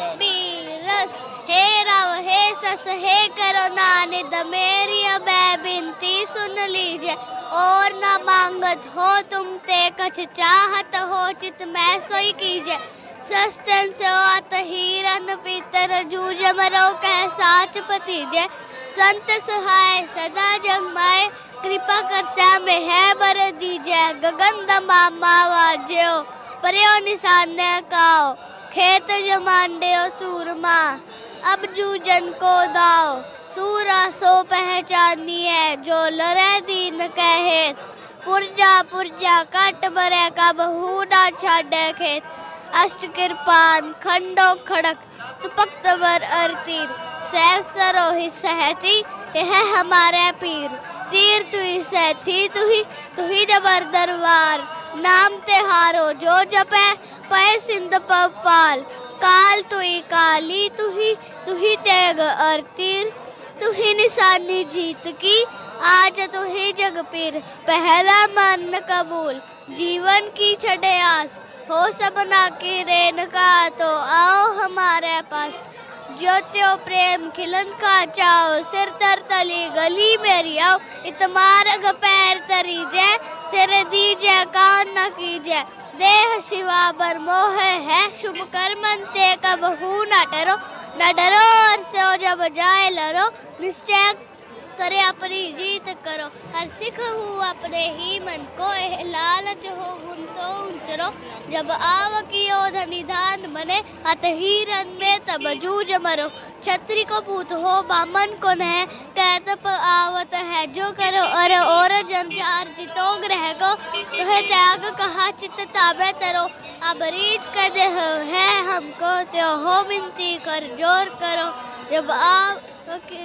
ਪੀਰਸ हे रव हे सस हे करो नानिद मेरी अब बिनती सुन लीजिए और न मांगत हो तुम ते कछ चाहत हो चित मैं सोई कीजिए सस्तन से आत हीरन पीतर जूझ मरो कह साच पतीजे संत सहाय सदा जगमाए कृपा कर श्याम है बर दीजिए गगन दमामा वाज्यो पर्यो निशान काओ खेत जमांडे सूरमा अब जूजन को दाओ सूरा सो पहचानी है जो लरे दीन कहे पुरजा पुरजा कट बरे का बहू ना छाड़े खेत अष्ट कृपान खंडो खड़क तुपक तबर अरतीर सैफ सरोही सहती यह हमारे पीर तीर तुही सहती तुही तुही जबर दरबार नाम तेहारो जो जपे पै सिंध पाल काल तुही काली तुही तुही तेग और तीर तुही निशानी जीत की आज तुही जग पीर पहला मन कबूल जीवन की छठे आस हो सबना की रेन का तो आओ हमारे पास ज्योतियों प्रेम खिलन का चाओ सिर तर तली गली मेरी आओ इतमारग पैर तरी जय सिर दीजे कान न कीजिए देह शिवा बर मोह है शुभ कर्मन ते कब हूँ न डरो न डरो और सो जब जाए लरो निश्चय करे अपनी जीत करो हर सिख हूँ अपने ही मन को एह लालच हो गुण तो उचरो जब आव की ओध निधान बने अत हीरन में तब जूझ मरो छत्री को पूत हो बामन को नह कैतप आवत है जो करो और और जन चार चितो ग्रह को कह त्याग कहा चित ताबे तरो अब रीच कर दे है हमको त्यो हो मिनती कर जोर करो जब आव की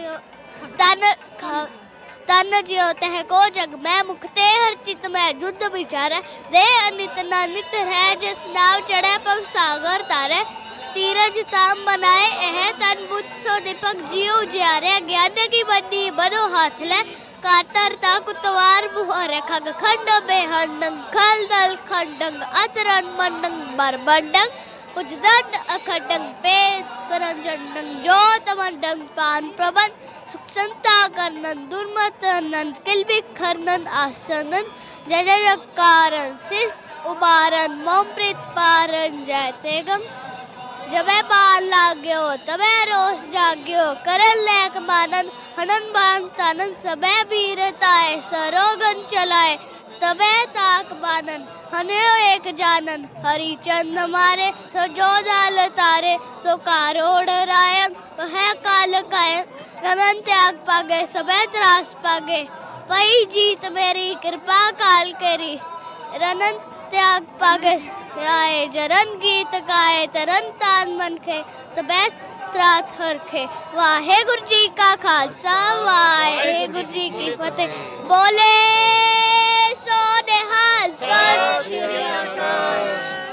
तन तन जियो तह को जग मैं मुक्ते हर चित में युद्ध विचार दे अनित न नित है जिस नाव चढ़े पग सागर तारे तीरज ताम मनाए एह तन बुझ सो दीपक जियो उजियारे ज्ञान की बनी बनो हाथ ले कारतरता कुतवार बुहारे खग खंड बेहंडंग खल दल खंडंग अतरन मंडंग बरबंडंग उजदंड अखंडंग पे परंजंडंग जोत मंडंग पान प्रबंध सुखसंता करनन दुर्मतनन किलबिक खरनन आसनन जय जय कारण सिस उबारन मोम प्रीत पारन जयते गम जबे बाल लाग्यो तबे रोष जाग्यो करल लेक मानन हनन बान तानन सबे वीरताए सरोगन चलाए तबे ताक बानन हन्यो एक जानन हरिचंद मारे सो जोदाल तारे सो कारोड़ रायंग वह काल कायंग रनन त्याग पागे सबे त्रास पागे पई जीत मेरी कृपा काल करी रनन त्याग पागे आए जरन गीत गाए तरन तान मन खे सबे सरात हरखे वाहे गुरु जी का खालसा वाहे गुरु जी की फतेह बोले सो निहाल सत श्री अकाल।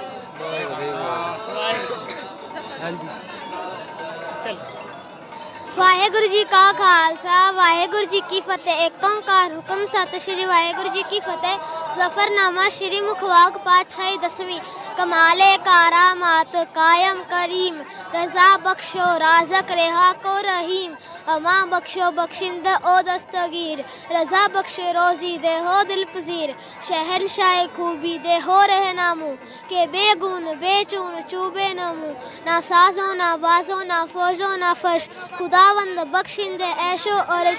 वाहेगुरु जी का खालसा वाहेगुरु जी की फतेह। एक ओंकार हुक्म सत श्री वाहेगुरु जी की फतेह। जफरनामा श्री मुखवाक पातशाही दसवीं कमाले कारामात कायम करीम रजा बख्शो राजक रेहा को रहीम अमा बख्शो बख्शिंद ओ दस्तगीर रजा बख्शो रोजी दे हो दिल पजीर शहनशाह खूबी दे हो रहे नामू के बेगुन बेचून चूबे नमू ना साजो ना बाजो ना फौजो ना फर्श खुदावंद बख्शिंदे ऐशो और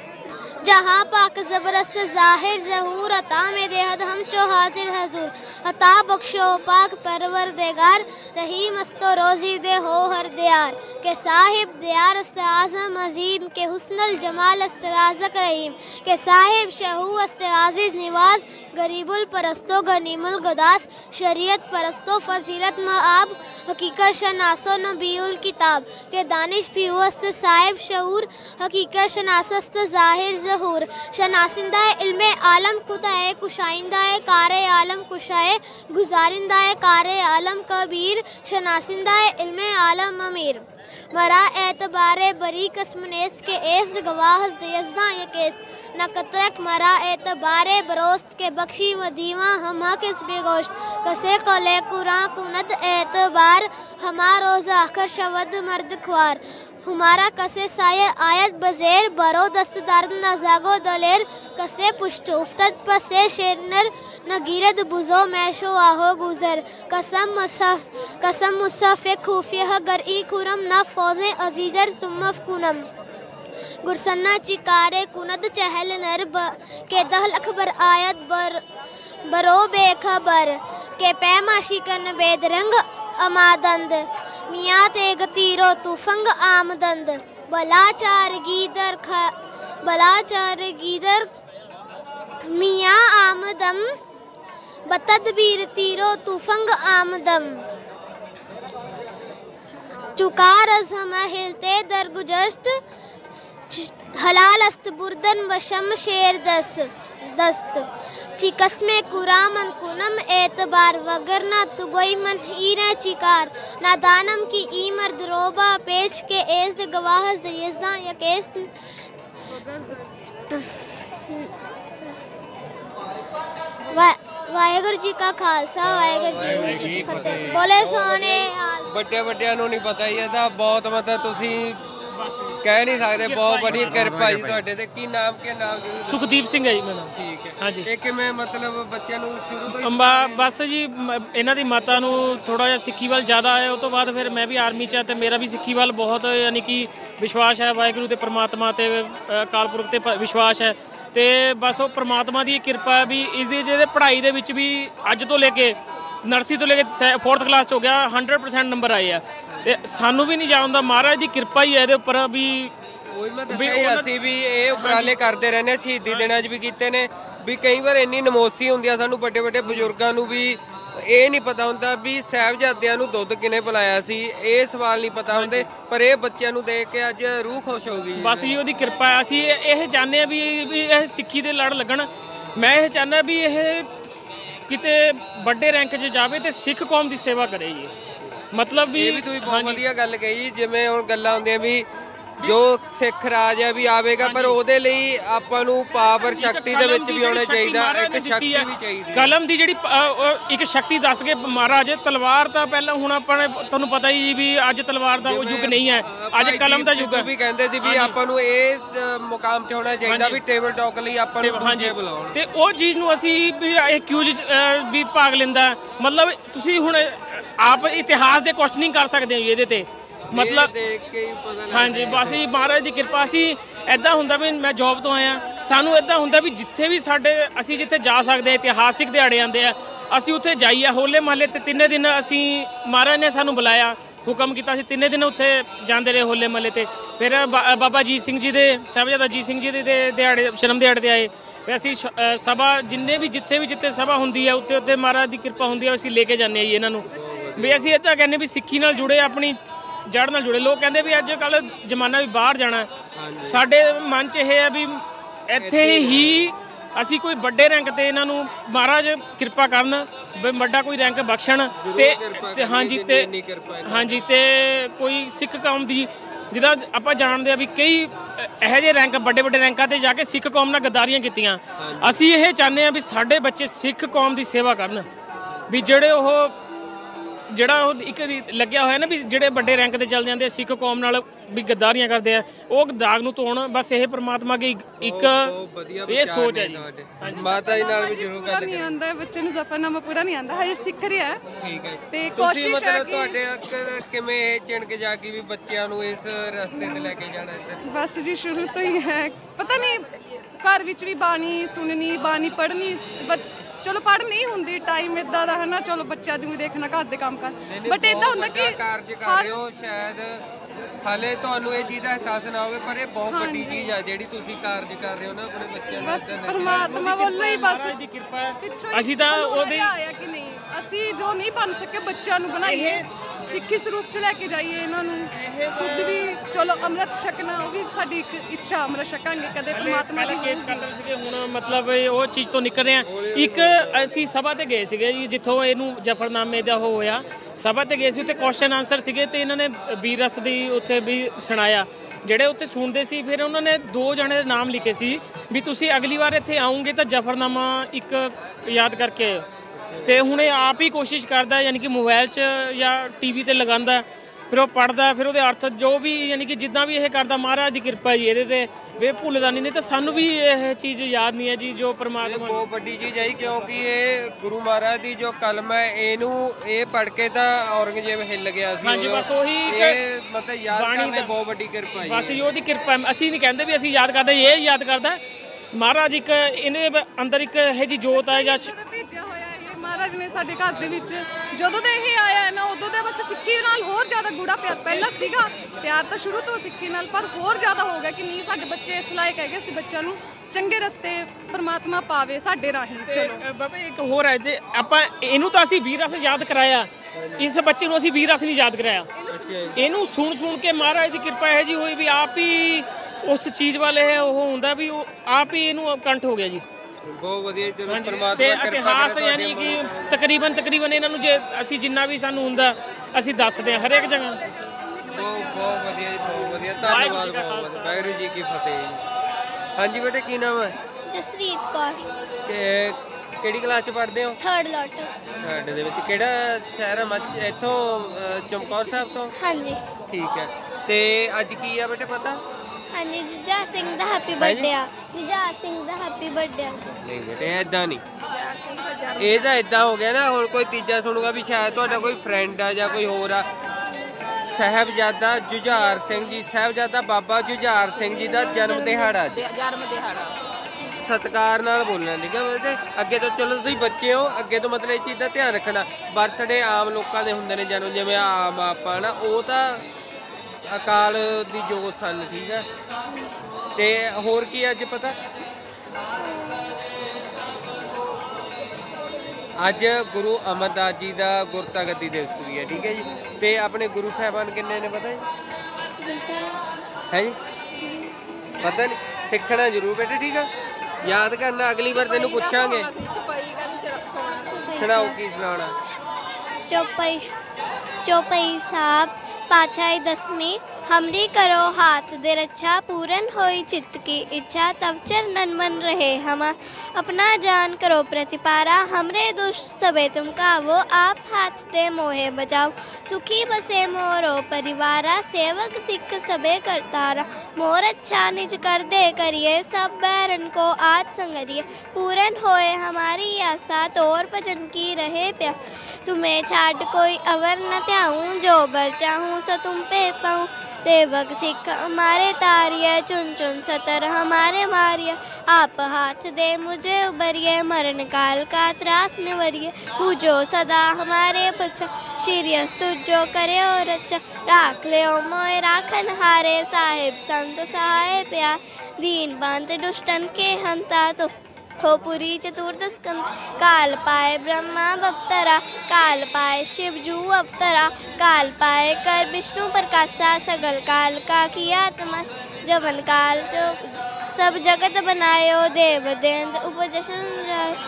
जहाँ पाक ज़बरदस्त ज़ाहिर ज़हूर अता में देहद हम चो हाजिर हजूर अता बख्शो पाक परवरदिगार रही मस्तो रोज़ी दे हो हर दियार के साहिब दियार अस्त आज़म अजीम के हुस्नल जमाल अस्त राज़क रहीम के साहिब शहू अस्त आज़िज़ निवाज गरीबुल परस्तो गनीमुल गदास शरीयत परस्तो फजीलत मआब हकीकत शनासो नबीउल किताब के दानिश पीहू अस्त साहिब शहूर हकीकत शनासस्त ज़ाहिर ज़हूर शनासिंदाए इल्मे आलम खुदाए कुशाइंदाए कारे आलम कुशाए गुजारिंदाए कारे आलम कबीर शनासिंदाए इल्मे आलम अमीर मरा एतबारे बरी कसमनेस के एस गवाहस यज़दा यकेस न कतरक मरा एतबारे बरोस्त के बख्शी व दीवा हमा किस बेगोश्त कसे कोले कुरां कुनत एतबार हमा रोज़ आखर शवद मर्द ख्वार हमारा कसे साये आयत बजेर बरो दस्तदार न जागो दलेर कसे पुष्ट उफ्तत पसे शेरनर न गिरद बुजो मैशो आहो गुजर कसम मुसफ कसम मुसफ़े खूफिया गर ई कुरम न फौजे अजीजर सुमफ कुनम गुरसन्ना चिकारे कुनद चहल नर के दहल अखबर आयत बर बरो बेखबर के पैमाशी कन बेदरंग अमादंद मियाँ तेग तीरो तुफंग आमदंद बलाचार गीदर ख बलाचार गीदर मियाँ आमदम बतदबीर तीरो तुफंग आमदम चुकार हम हिलते दरगुजस्त हलाल अस्त बुर्दन बशम शेर दस दस्त चिकस में कुरामन कुनम एतबार वगरना तुगोई मन हीरे चिकार नादानम की ई मर्द रोबा पेश के एस गवाह यज़ा यकेस वाहेगुरु जी का खालसा वाहेगुरु जी की फतेह बोले सोने ਵੱਡੇ ਵੱਡਿਆਂ ਨੂੰ ਨਹੀਂ ਪਤਾ ਹੀ ਇਹਦਾ ਬਹੁਤ ਮਤਲਬ ਤੁਸੀਂ ਕਹਿ ਨਹੀਂ ਸਕਦੇ ਬਹੁਤ ਬੜੀ ਕਿਰਪਾ ਜੀ ਤੁਹਾਡੇ ਤੇ। ਕੀ ਨਾਮ ਕੀ ਨਾਮ ਜੀ? ਸੁਖਦੀਪ ਸਿੰਘ ਹੈ ਜੀ ਮੇਰਾ ਨਾਮ। ਠੀਕ ਹੈ ਹਾਂਜੀ। ਇਹ ਕਿਵੇਂ ਮਤਲਬ ਬੱਚਿਆਂ ਨੂੰ ਸ਼ੁਰੂ ਤੋਂ ਅੰਬਾ ਬਸ ਜੀ ਮ- ਇਹਨਾਂ ਦੀ ਮਾਤਾ ਨੂੰ ਥੋੜਾ ਜਿਹਾ ਸਿੱਖੀ ਵੱਲ ਜ਼ਿਆਦਾ ਆਇਆ ਉਸ ਤੋਂ ਬਾਅਦ ਫਿਰ ਮੈਂ ਵੀ ਆਰਮੀ 'ਚ ਆ ਤੇ ਮੇਰਾ ਵੀ ਸਿੱਖੀ ਵੱਲ ਬਹੁਤ ਯਾਨੀ ਕਿ ਵਿਸ਼ਵਾਸ ਹੈ ਵਾਹਿਗੁਰੂ ਤੇ ਪ੍ਰਮਾਤਮਾ ਤੇ ਅ, ਅਕਾਲ ਪੁਰਖ ਤੇ ਪ- ਵਿਸ਼ਵਾਸ ਹੈ ਤੇ ਬਸ ਉਹ ਪ੍ਰਮਾਤਮਾ ਦੀ ਕਿਰਪਾ ਹੈ ਵੀ ਇਸ ਦੀ ਜਿਹੜੇ ਪੜ੍ਹਾਈ ਦੇ ਵਿੱਚ ਵੀ ਅੱਜ ਤੋਂ ਲੈ ਕੇ ਨਰਸਰੀ ਤੋਂ ਲੈ ਕੇ ਫੋਰਥ ਕਲਾਸ 'ਚ ਹੋ ਗਿਆ ਹੰਡਰਡ ਪਰਸੈਂਟ ਨੰਬਰ ਆਏ ਆ ਤੇ ਸਾਨੂੰ ਵੀ ਨਹੀਂ ਜਾਣਦਾ ਮਹਾਰਾਜ ਦੀ ਕਿਰਪਾ ਹੀ ਹੈ ਇਹਦੇ ਉੱਪਰ ਵੀ ਉਹੀ ਮੈਂ ਦੱਸਿਆ ਹੀ ਅਸੀਂ ਵੀ ਇਹ ਉਪਰਾਲੇ ਕਰਦੇ ਰਹਿੰਦੇ ਹਾਂ, ਸ਼ਹੀਦੀ ਦਿਨਾਂ 'ਚ ਵੀ ਕੀਤੇ ਨੇ ਵੀ ਕਈ ਵਾਰ ਇੰਨੀ ਨਮੋਸੀ ਹੁੰਦੀ ਆ ਸਾਨੂੰ ਵੱਡੇ ਵੱਡੇ ਬਜ਼ੁਰਗਾਂ ਨੂੰ ਵੀ ਇਹ ਨਹੀਂ ਪਤਾ ਹੁੰਦਾ ਵੀ ਸਾਹਿਬਜ਼ਾਦਿਆਂ ਨੂੰ ਦੁੱਧ ਕਿਨੇ ਪਿਲਾਇਆ ਸੀ, ਇਹ ਸਵਾਲ ਨਹੀਂ ਪਤਾ ਹੁੰਦੇ ਪਰ ਇਹ ਬੱਚਿਆਂ ਨੂੰ ਦੇਖ ਕੇ ਅੱਜ ਰੂਹ ਖੁਸ਼ ਹੋ ਗਈ। ਬਸ ਜੀ ਉਹਦੀ ਕਿਰਪਾ ਹੈ। ਅਸੀਂ ਇਹ ਇਹ ਚਾਹੁੰਦੇ ਹਾਂ ਵੀ ਵੀ ਇਹ ਸਿੱਖੀ ਦੇ ਲੜ ਲੱਗਣ। ਮੈਂ ਇਹ ਚਾਹੁੰਦਾ ਵੀ ਇਹ ਕਿਤੇ ਵੱਡੇ ਰੈਂਕ 'ਚ ਜਾਵੇ ਤੇ ਸਿੱਖ ਕੌਮ ਦੀ ਸੇਵਾ ਕਰੇ ਜੀ। ਮਤਲਬ ਵੀ ਇਹ ਵੀ ਤੁਸੀਂ ਬਹੁਤ ਵਧੀਆ ਗੱਲ ਕਹੀ, ਜਿਵੇਂ ਹੁਣ ਗੱਲਾਂ ਹੁੰਦੀਆਂ ਵੀ ਜੋ ਸਿੱਖ ਰਾਜ ਹੈ ਵੀ ਆਵੇਗਾ, ਪਰ ਉਹਦੇ ਲਈ ਆਪਾਂ ਨੂੰ ਪਾਵਰ ਸ਼ਕਤੀ ਦੇ ਵਿੱਚ ਵੀ ਆਉਣਾ ਚਾਹੀਦਾ, ਇੱਕ ਸ਼ਕਤੀ ਵੀ ਚਾਹੀਦੀ। ਕਲਮ ਦੀ ਜਿਹੜੀ ਇੱਕ ਸ਼ਕਤੀ ਦੱਸ ਕੇ ਮਹਾਰਾਜ, ਤਲਵਾਰ ਤਾਂ ਪਹਿਲਾਂ ਹੁਣ ਆਪਾਂ ਨੇ ਤੁਹਾਨੂੰ ਪਤਾ ਹੀ ਵੀ ਅੱਜ ਤਲਵਾਰ ਦਾ ਉਹ ਯੁੱਗ ਨਹੀਂ ਹੈ, ਅੱਜ ਕਲਮ ਦਾ ਯੁੱਗ ਹੈ। ਵੀ ਕਹਿੰਦੇ ਸੀ ਵੀ ਆਪਾਂ ਨੂੰ ਇਹ ਮੁਕਾਮ ਤੇ ਹੋਣਾ ਚਾਹੀਦਾ ਵੀ ਟੇਬਲ ਟਾਕ ਲਈ ਆਪਾਂ ਨੂੰ ਦੂਜੇ ਬੁਲਾਉਣ, ਤੇ ਉਹ ਚੀਜ਼ ਨੂੰ ਅਸੀਂ ਵੀ ਇਹ ਕਿਊਜ਼ ਵੀ ਭਾਗ ਲੈਂਦਾ। ਮਤਲਬ ਤੁਸੀਂ ਹੁਣ ਆਪ ਇਤਿਹਾਸ ਦੇ ਕੁਐਸਚਨਿੰਗ ਕਰ ਸਕਦੇ ਹੋ ਇਹਦੇ ਤੇ, ਮਤਲਬ ਦੇਖ ਕੇ ਹੀ ਪਤਾ ਲੱਗਦਾ। ਹਾਂਜੀ, ਬਸ ਜੀ ਮਹਾਰਾਜ ਦੀ ਕਿਰਪਾ। ਅਸੀਂ ਇੱਦਾਂ ਹੁੰਦਾ ਵੀ ਮੈਂ ਜੌਬ ਤੋਂ ਆਇਆ, ਸਾਨੂੰ ਇੱਦਾਂ ਹੁੰਦਾ ਵੀ ਜਿੱਥੇ ਵੀ ਸਾਡੇ ਅਸੀਂ ਜਿੱਥੇ ਜਾ ਸਕਦੇ ਹਾਂ, ਇਤਿਹਾਸਿਕ ਦਿਹਾੜੇ ਆਉਂਦੇ ਆ, ਅਸੀਂ ਉੱਥੇ ਜਾਈਏ। ਹੋਲੇ ਮਹੱਲੇ ਤੇ ਤਿੰਨੇ ਦਿਨ ਅਸੀਂ ਮਹਾਰਾਜ ਨੇ ਸਾਨੂੰ ਬੁਲਾਇਆ, ਹੁਕਮ ਕੀਤਾ, ਅਸੀਂ ਤਿੰਨੇ ਦਿਨ ਉੱਥੇ ਜਾਂਦੇ ਰਹੇ ਹੋਲੇ ਮਹੱਲੇ ਤੇ। ਫਿਰ ਬਾਬਾ ਅਜੀਤ ਸਿੰਘ ਜੀ ਦੇ, ਸਾਹਿਬਜ਼ਾਦਾ ਅਜੀਤ ਸਿੰਘ ਜੀ ਦੇ ਦਿਹਾੜੇ, ਸ਼ਰਮ ਦਿਹਾੜੇ ਤੇ ਆਏ। ਫਿਰ ਅਸੀਂ ਸਭਾ ਜਿੰਨੇ ਵੀ ਜਿੱਥੇ ਵੀ ਜਿੱਥੇ ਸਭਾ ਹੁੰਦੀ ਹੈ ਉੱਥੇ ਉੱਥੇ ਮਹਾਰਾਜ ਦੀ ਕਿਰਪਾ ਹੁੰਦੀ ਹੈ, ਅਸੀਂ ਲੈ ਕੇ ਜਾਂਦੇ ਹਾਂ ਜੀ ਇਹਨਾਂ ਨੂੰ। ਵੀ ਅਸੀਂ ਇੱਦਾਂ ਕਹਿੰਦੇ ਵੀ ਸਿੱਖੀ ਨਾਲ ਜੁੜੇ, ਆਪਣੀ ਜੜ ਨਾਲ ਜੁੜੇ। ਲੋਕ ਕਹਿੰਦੇ ਵੀ ਅੱਜ ਕੱਲ੍ਹ ਜ਼ਮਾਨਾ ਵੀ ਬਾਹਰ ਜਾਣਾ, ਸਾਡੇ ਮਨ 'ਚ ਇਹ ਹੈ ਵੀ ਇੱਥੇ ਹੀ ਅਸੀਂ ਕੋਈ ਵੱਡੇ ਰੈਂਕ ਤੇ ਇਹਨਾਂ ਨੂੰ ਮਹਾਰਾਜ ਕਿਰਪਾ ਕਰਨ, ਵੀ ਵੱਡਾ ਕੋਈ ਰੈਂਕ ਬਖਸ਼ਣ, ਤੇ ਹਾਂਜੀ ਤੇ ਹਾਂਜੀ ਤੇ ਕੋਈ ਸਿੱਖ ਕੌਮ ਦੀ, ਜਿੱਦਾਂ ਆਪਾਂ ਜਾਣਦੇ ਆ ਵੀ ਕਈ ਇਹੋ ਜਿਹੇ ਰੈਂਕ, ਵੱਡੇ ਵੱਡੇ ਰੈਂਕਾਂ ਤੇ ਜਾ ਕੇ ਸਿੱਖ ਕੌਮ ਨਾਲ ਗੱਦਾਰੀਆਂ ਕੀਤੀਆਂ। ਅਸੀਂ ਇਹ ਚਾਹੁੰਦੇ ਹਾਂ ਵੀ ਸਾਡੇ ਬੱਚੇ ਸਿੱਖ ਕੌਮ ਦੀ ਸੇਵਾ ਕਰਨ, ਵੀ ਜਿਹੜੇ ਉਹ ਜਿਹੜਾ ਉਹ ਇੱਕ ਲੱਗਿਆ ਹੋਇਆ ਨਾ ਵੀ ਜਿਹੜੇ ਵੱਡੇ ਰੈਂਕ ਤੇ ਚੱਲ ਜਾਂਦੇ ਸਿੱਖ ਕੌਮ ਨਾਲ ਵੀ ਗੱਦਾਰੀਆਂ ਕਰਦੇ ਆ, ਉਹ ਦਾਗ ਨੂੰ ਧੋਣ। ਬਸ ਇਹ ਪ੍ਰਮਾਤਮਾ ਦੀ ਇੱਕ ਇਹ ਸੋਚ ਹੈ ਜੀ। ਮਾਤਾ ਜੀ ਨਾਲ ਵੀ ਜ਼ਰੂਰ ਗੱਲ ਨਹੀਂ ਆਉਂਦਾ, ਬੱਚੇ ਨੂੰ ਜ਼ਫ਼ਰਨਾਮਾ ਪੂਰਾ ਨਹੀਂ ਆਉਂਦਾ, ਹਜੇ ਸਿੱਖ ਰਿਹਾ। ਠੀਕ ਹੈ, ਤੇ ਕੋਸ਼ਿਸ਼ ਕੋਸ਼ਿਸ਼ ਹੈ ਮਤਲਬ ਤੁਹਾਡੇ ਕਿਵੇਂ ਇਹ ਚਿਣਕ ਜਾ ਕੇ ਵੀ ਬੱਚਿਆਂ ਨੂੰ ਇਸ ਰਸਤੇ ਤੇ ਲੈ ਕੇ ਜਾਣਾ ਇੱਧਰ? ਬਸ ਜੀ ਸ਼ੁਰੂ ਤੋਂ ਹੀ ਹੈ, ਪਤਾ ਨਹੀਂ ਘਰ ਵਿੱਚ ਵੀ ਬਾਣੀ ਸੁਣਨੀ, ਬਾਣੀ ਪੜ੍ਹਨੀ, ਚਲੋ ਪੜ੍ਹ ਨਹੀਂ ਹੁੰਦੀ, ਟਾਈਮ ਇਦਾਂ ਦਾ ਹੈ ਨਾ, ਚਲੋ ਬੱਚਿਆਂ ਨੂੰ ਵੀ ਦੇਖਣਾ, ਘਰ ਦੇ ਕੰਮ ਕਰ, ਬਟ ਇਦਾਂ ਹੁੰਦਾ ਕਿ ਕਾਰਜ ਕਰ ਰਹੇ ਹੋ, ਸ਼ਾਇਦ ਹਾਲੇ ਤੁਹਾਨੂੰ ਇਹ ਚੀਜ਼ ਦਾ ਅਹਿਸਾਸ ਨਾ ਹੋਵੇ, ਪਰ ਇਹ ਬਹੁਤ ਵੱਡੀ ਚੀਜ਼ ਆ ਜਿਹੜੀ ਤੁਸੀਂ ਕਾਰਜ ਕਰ ਰਹੇ ਹੋ ਨਾ ਆਪਣੇ ਬੱਚਿਆਂ ਨਾਲ। ਬਸ ਪਰਮਾਤਮਾ ਵੱਲੋਂ ਹੀ ਬਸ ਦੀ ਕਿਰਪਾ ਹੈ। ਅਸੀਂ ਤਾਂ ਉਹਦੇ ਆਇਆ ਕਿ ਨਹੀਂ, ਅਸੀਂ ਜੋ ਨਹੀਂ ਬਣ ਸਕੇ ਬੱਚਿਆਂ ਨੂੰ ਬਣਾਈਏ, ਸਿੱਖੀ ਸਰੂਪ ਚ ਲੈ ਕੇ ਜਾਈਏ ਇਹਨਾਂ ਨੂੰ। ਖੁਦ ਵੀ ਚਲੋ ਅੰਮ੍ਰਿਤ ਛਕਣਾ, ਉਹ ਵੀ ਸਾਡੀ ਇੱਕ ਇੱਛਾ, ਅੰਮ੍ਰਿਤ ਛਕਾਂਗੇ ਕਦੇ ਪਰਮਾਤਮਾ ਦੀ। ਕੇਸ ਕਰਦੇ ਸੀਗੇ, ਹੁਣ ਮਤਲਬ ਉਹ ਚੀਜ਼ ਤੋਂ ਨਿਕਲ ਰਹੇ ਆ। ਇੱਕ ਅਸੀਂ ਸਭਾ ਤੇ ਗਏ ਸੀਗੇ ਜੀ, ਜਿੱਥੋਂ ਇਹਨੂੰ ਜ਼ਫ਼ਰਨਾਮੇ ਦਾ ਉਹ ਹੋਇਆ, ਸਭਾ ਤੇ ਗਏ ਸੀ, ਉੱਥੇ ਕੁਐਸਚਨ ਆਨਸਰ ਸੀਗੇ, ਤੇ ਇਹਨਾਂ ਨੇ ਵੀਰ ਰਸ ਦੀ ਉੱਥੇ ਵੀ ਸੁਣਾਇਆ, ਜਿਹੜੇ ਉੱਥੇ ਸੁਣਦੇ ਸੀ। ਫਿਰ ਉਹਨਾਂ ਨੇ ਦੋ ਜਣੇ ਦੇ ਨਾਮ ਲਿਖੇ ਸੀ ਵੀ ਤੁਸੀਂ ਅਗਲੀ ਵਾਰ ਇੱਥੇ ਆਉਂਗੇ ਤਾਂ ਜ਼ਫ਼ਰਨਾਮਾ ਇੱਕ ਯਾਦ ਕਰਕੇ ਆਇਓ। ਤੇ ਹੁਣ ਇਹ ਆਪ ਹੀ ਕੋਸ਼ਿਸ਼ ਕਰਦਾ, ਯਾਨੀ ਕਿ ਮੋਬਾਈਲ 'ਚ ਜਾਂ ਟੀ ਵੀ 'ਤੇ ਲਗਾਉਂਦਾ, ਫਿਰ ਉਹ ਪੜ੍ਹਦਾ, ਫਿਰ ਉਹਦੇ ਅਰਥ ਜੋ ਵੀ ਯਾਨੀ ਕਿ ਜਿੱਦਾਂ ਵੀ ਇਹ ਕਰਦਾ, ਮਹਾਰਾਜ ਦੀ ਕਿਰਪਾ ਜੀ ਇਹਦੇ ਤੇ, ਵੇ ਭੁੱਲਦਾ ਨਹੀਂ। ਤਾਂ ਸਾਨੂੰ ਵੀ ਇਹ ਚੀਜ਼ ਯਾਦ ਨਹੀਂ ਹੈ ਜੀ, ਜੋ ਪਰਮਾਤਮਾ ਬਹੁਤ ਵੱਡੀ ਚੀਜ਼ ਹੈ, ਕਿਉਂਕਿ ਇਹ ਗੁਰੂ ਮਹਾਰਾਜ ਦੀ ਜੋ ਕਲਮ ਹੈ, ਇਹਨੂੰ ਇਹ ਪੜ੍ਹ ਕੇ ਤਾਂ ਔਰੰਗਜ਼ੇਬ ਹਿੱਲ ਗਿਆ ਸੀ। ਹਾਂਜੀ, ਬਸ ਉਹੀ ਇਹ ਮਤਲਬ ਯਾਦ ਕਰਨੇ ਬਹੁਤ ਵੱਡੀ ਕਿਰਪਾ ਹੈ। ਬਸ ਉਹਦੀ ਕਿਰਪਾ, ਅਸੀਂ ਨਹੀਂ ਕਹਿੰਦੇ ਵੀ ਅਸੀਂ ਯਾਦ ਕਰਦੇ, ਇਹ ਯਾਦ ਕਰਦਾ ਮਹਾਰਾਜ। ਇੱਕ ਇਹਨੇ ਅੰਦਰ ਇੱਕ ਇਹੋ ਜਿਹੀ ਜੋਤ ਹੈ ਜਾਂ ਭੇਜਿਆ ਹੋਇਆ ਇਹ ਮਹਾਰਾਜ ਨੇ ਸਾਡੇ ਘਰ ਦੇ ਵਿੱਚ। ਜਦੋਂ ਦੇ ਇਹ ਆਇਆ ਹੈ ਨਾ, ਉਦੋਂ ਦੇ ਬਸ ਸਿੱਖੀ ਨਾਲ ਹੋਰ ਜ਼ਿਆਦਾ ਗੂੜਾ ਪਿਆਰ, ਪਹਿਲਾਂ ਸੀਗਾ ਪਿਆਰ ਤਾਂ ਸ਼ੁਰੂ ਤੋਂ ਸਿੱਖੀ ਨਾਲ, ਪਰ ਹੋਰ ਜ਼ਿਆਦਾ ਹੋ ਗਿਆ ਕਿ ਨਹੀਂ ਸਾਡੇ ਬੱਚੇ ਇਸ ਲਾਇਕ ਹੈਗੇ, ਅਸੀਂ ਬੱਚਿਆਂ ਨੂੰ ਚੰਗੇ ਰਸਤੇ ਪਰਮਾਤਮਾ ਪਾਵੇ ਸਾਡੇ ਰਾਹੀਂ। ਚਲੋ ਬਾਬਾ ਇੱਕ ਹੋਰ ਹੈ ਜੇ ਆਪਾਂ ਇਹਨੂੰ ਤਾਂ ਅਸੀਂ ਵੀਰ ਰਸ ਯਾਦ ਕਰਾਇਆ, ਇਸ ਬੱਚੇ ਨੂੰ ਅਸੀਂ ਵੀਰ ਰਸ ਨਹੀਂ ਯਾਦ ਕਰਾਇਆ। ਇਹਨੂੰ ਸੁਣ ਸੁਣ ਕੇ ਮਹਾਰਾਜ ਦੀ ਕਿਰਪਾ ਇਹੋ ਜਿਹੀ ਹੋਈ ਵੀ ਆਪ ਹੀ ਉਸ ਚੀਜ਼ ਵਾਲੇ ਹੈ, ਉਹ ਹੁੰਦਾ ਵੀ ਉਹ ਆਪ ਹੀ ਇਹਨੂੰ ਕੰਠ ਹੋ ਗਿਆ ਜੀ। ਬਹੁਤ ਵਧੀਆ, ਜਦੋਂ ਪਰਮਾਤਮਾ ਤੇ ਇਤਿਹਾਸ ਯਾਨੀ ਕਿ ਤਕਰੀਬਨ ਤਕਰੀਬਨ ਇਹਨਾਂ ਨੂੰ ਜੇ ਅਸੀਂ ਜਿੰਨਾ ਵੀ ਸਾਨੂੰ ਹੁੰਦਾ ਅਸੀਂ ਦੱਸਦੇ ਹਾਂ ਹਰੇਕ ਜਗ੍ਹਾ। ਬਹੁਤ ਬਹੁਤ ਵਧੀਆ ਜੀ, ਬਹੁਤ ਵਧੀਆ, ਧੰਨਵਾਦ ਬਹੁਤ। ਵਾਹਿਗੁਰੂ ਜੀ ਕੀ ਫਤਿਹ। ਹਾਂਜੀ ਬੇਟੇ, ਕੀ ਨਾਮ ਹੈ? ਜਸਰੀਤ ਕੌਰ, ਕਿ ਕਿਹੜੀ ਕਲਾਸ ਚ ਪੜ੍ਹਦੇ ਹੋ? Third lotus. ਥਰਡ ਦੇ ਵਿੱਚ। ਕਿਹੜਾ ਸ਼ਹਿਰ ਹੈ? ਮੱਚ ਇੱਥੋਂ ਚਮਕੌਰ ਸਾਹਿਬ ਤੋਂ? ਹਾਂਜੀ ਠੀਕ ਹੈ। ਤੇ ਅੱਜ ਕੀ ਆ ਬੇਟੇ ਪਤਾ? ਹਾਂਜੀ, ਜੁਝਾਰ ਸਿੰਘ ਦਾ ਹੈਪੀ ਬਰਥਡੇ ਆ। ਜੁਝਾਰ ਸਿੰਘ ਦਾ ਹੈਪੀ ਬਰਥਡੇ ਆ। ਨਹੀਂ ਬੇਟੇ ਐਦਾਂ ਨਹੀਂ, ਇਹ ਤਾਂ ਇਦਾਂ ਹੋ ਗਿਆ ਨਾ, ਹੁਣ ਕੋਈ ਤੀਜਾ ਸੁਣੂਗਾ ਵੀ ਸ਼ਾਇਦ ਤੁਹਾਡਾ ਕੋਈ ਫਰੈਂਡ ਆ ਜਾਂ ਕੋਈ ਹੋਰ ਆ। ਸਾਹਿਬਜ਼ਾਦਾ ਜੁਝਾਰ ਸਿੰਘ ਜੀ, ਸਾਹਿਬਜ਼ਾਦਾ ਬਾਬਾ ਜੁਝਾਰ ਸਿੰਘ ਜੀ ਦਾ ਜਨਮ ਦਿਹਾੜਾ, ਜਨਮ ਦਿਹਾੜਾ। ਸਤਿਕਾਰ ਨਾਲ ਬੋਲਣਾ, ਠੀਕ ਹੈ ਬੇਟੇ? ਅੱਗੇ ਤੋਂ ਚਲੋ ਤੁਸੀਂ ਬੱਚੇ ਹੋ, ਅੱਗੇ ਤੋਂ ਮਤਲਬ ਇਹ ਚੀਜ਼ ਦਾ ਧਿਆਨ ਰੱਖਣਾ। ਬਰਥਡੇ ਆਮ ਲੋਕਾਂ ਦੇ ਹੁੰਦੇ ਨੇ, ਜਨਮ ਜਿਵੇਂ ਆਮ ਆਪਾਂ ਨਾ, ਉਹ ਤਾਂ ਅਕਾਲ ਦੀ ਜੋਤ ਸਨ, ਠੀਕ ਹੈ? ਤੇ ਹੋਰ ਕੀ ਅੱਜ ਪਤਾ? ਅੱਜ ਗੁਰੂ ਅਮਰਦਾਸ ਜੀ ਦਾ ਗੁਰਤਾ ਗੱਦੀ ਦਿਵਸ ਵੀ ਹੈ, ਠੀਕ ਹੈ ਜੀ? ਤੇ ਆਪਣੇ ਗੁਰੂ ਸਾਹਿਬਾਨ ਕਿੰਨੇ ਨੇ ਪਤਾ ਜੀ? ਹੈ ਜੀ? ਪਤਾ ਨਹੀਂ, ਸਿੱਖਣਾ ਜ਼ਰੂਰ ਬੇਟੇ, ਠੀਕ ਹੈ? ਯਾਦ ਕਰਨਾ, ਅਗਲੀ ਵਾਰ ਤੈਨੂੰ ਪੁੱਛਾਂਗੇ। ਸੁਣਾਓ ਕੀ ਸੁਣਾਉਣਾ? ਚੌਪਈ चौपाई साहब पातशाही दसवीं हमरी करो हाथ दे रक्षा पूरन होई चित्त की इच्छा तब चरणन मन रहे हमार अपना जान करो प्रतिपारा हमरे दुष्ट सबे तुम कावो आप हाथ दे मोहे बचाओ सुखी बसे मोरो परिवारा सेवक सिख सबे करतारा मोर अच्छा निज कर दे करिए सब बैरन को आज संगरिए पूरन होए हमारी आशा तोर भजन की रहे प्या तुम्हें छाड़ कोई अवर न त्याऊं जो बर चाहूं सो तुम पे पाऊं देवक सिख हमारे तारिये चुन चुन सतर हमारे मारिये आप हाथ दे मुझे उबरिए मरण काल का त्रास निवरिए पूजो सदा हमारे बच्चा शीरियस तुझो करे और अच्छा राख ले ओ मोए राखन हारे साहिब संत सहाय प्यार दीन बंद दुष्टन के हंता तो हो पुरी चतुर्दश स्कंद काल पाए ब्रह्मा बप्तरा काल पाए शिव जू अवतरा काल पाए कर विष्णु प्रकाशा सगल काल का किया तमाश जवन काल से सब जगत बनायो देव देंद्र उपजशन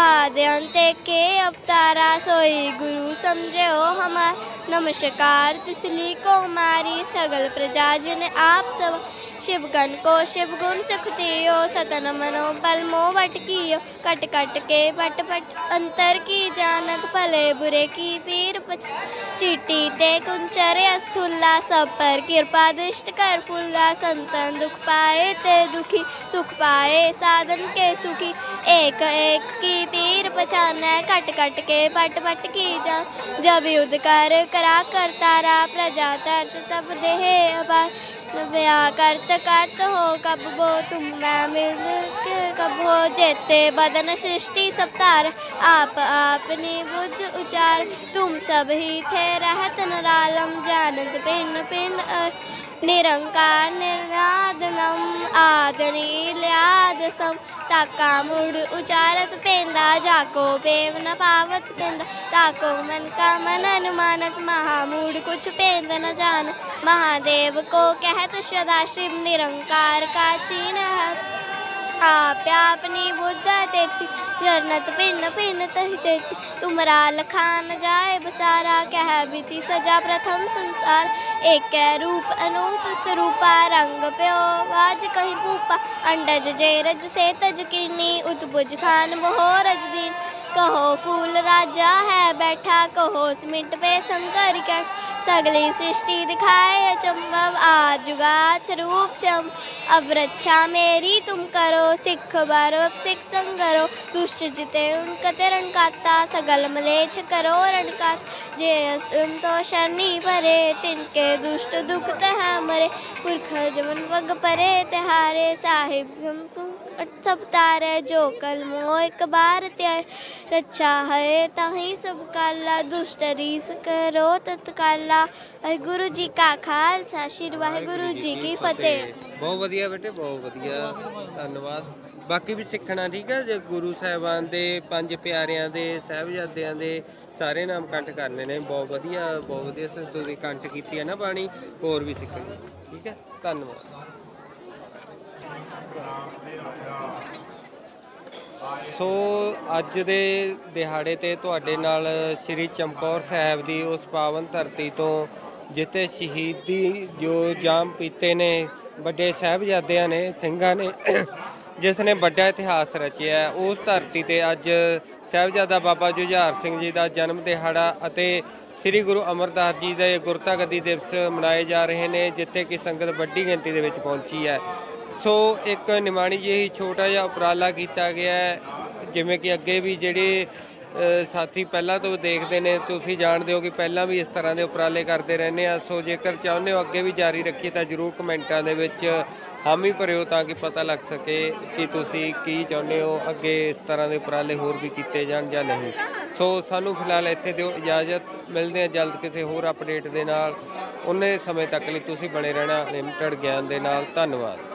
अंते के अवतारा सोई गुरु समझे हो हमार नमस्कार तिसली को मारी सगल प्रजा जिन आप सब शिवगन को शिव गुण सुखतियो सतन मनो बल मो वटकियो कट कट के पट पट अंतर की जानत भले बुरे की पीर पछ चीटी ते कुंचरे अस्थुल्ला सब पर कृपा दृष्ट कर फुल्ला संतन दुख पाए ते दुखी सुख पाए साधन के सुखी एक एक की पीर पछाना कट कट के पट पट की जान जब युद्ध कर करा करतारा प्रजा तरत तब देहे अबार ब्याह करत करत हो कब वो तुम मैं मिल के कब हो जेते बदन सृष्टि सप्तार आप आपने बुद्ध उचार तुम सब ही थे रहत नरालम जानत पिन पिन निरंकार निर्नादनम आदनील्यादसम ताका मुड़ उचारत पेंदा जाको पेव न पावत पेंदा ताको मन का मन अनुमानत महामूढ़ कुछ पेंद न जान महादेव को कहत सदा शिव निरंकार का चीन है आपनी बुद्ध देती जन्नत पिन पिन तही देती तुमरा लखान जाए बसारा कह बीती सजा प्रथम संसार एक रूप अनूप स्वरूपा रंग प्यो वाज कहीं पूपा अंडज जेरज से तज किन्नी उत्बुज खान मोह रज दीन कहो फूल राजा है बैठा कहो सिमट पे शंकर कर सगली सृष्टि दिखाए चंबव आजुगात रूप से अब रक्षा मेरी तुम करो सिख बारो सिख संगरो दुष्ट जिते उनका तिरण काता सगल मलेच्छ करो रणकात जे तो शनि परे तिनके दुष्ट दुख तह मरे पुरख जमन वग परे तिहारे साहिब तुम सब तारे जो कल मोह एक बार त्याय रक्षा है ताही सब काला दुष्ट रीस करो तत्काला वाहिगुरु जी का खालसा श्री वाहिगुरु जी की फतेह। बहुत वधिया बेटे बहुत वधिया धन्यवाद। बाकी भी सीखना ठीक है जे गुरु साहिबान दे पंज प्यारियां दे साहिबजादियां दे सारे नाम कंठ करने ने बहुत वधिया बहुत वधिया तुसीं कंठ कीती है ना बाणी होर भी सीखनी ठीक है धन्यवाद। सो अज दे दिहाड़े ते तुहाडे नाल श्री चमकौर साहिब दी उस पावन धरती तो जिते शहीदी जो जाम पीते ने बड़े साहिबजादियां ने ਸਿੰਘਾਂ ने जिसने बड़ा इतिहास रचिया उस धरती ते अज साहिबजादा बाबा जुझार सिंह जी का जन्म दिहाड़ा अते श्री गुरु अमरदास जी के गुरता गद्दी दिवस मनाए जा रहे हैं जिथे कि संगत वड्डी गिनती दे विच पहुंची है। सो एक निमाणी जी छोटा जिहा उपराला किया गया है जिमें कि अगे भी जिहड़े साथी पहला तो देखते हैं तुसीं जानते हो कि पहला भी इस तरह के उपराले करते रहने आ। सो जेकर चाहुंदे हो अगे भी जारी रखिए तो जरूर कमेंटां दे विच हामी भरियो ताकि पता लग सके कि तुसीं की चाहुंदे हो अगे इस तरह के उपराले होर भी किए जाण जां नहीं। सो सानू फिलहाल इत्थे दिओ इजाजत मिलते हैं जल्द किसी होर अपडेट दे नाल। उन्ने समय तक लई तुसीं बने रहना लिमिटेड ज्ञान दे नाल। धन्नवाद।